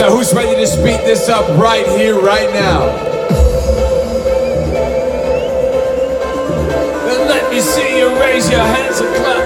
So who's ready to speed this up right here, right now? Then let me see you raise your hands and clap.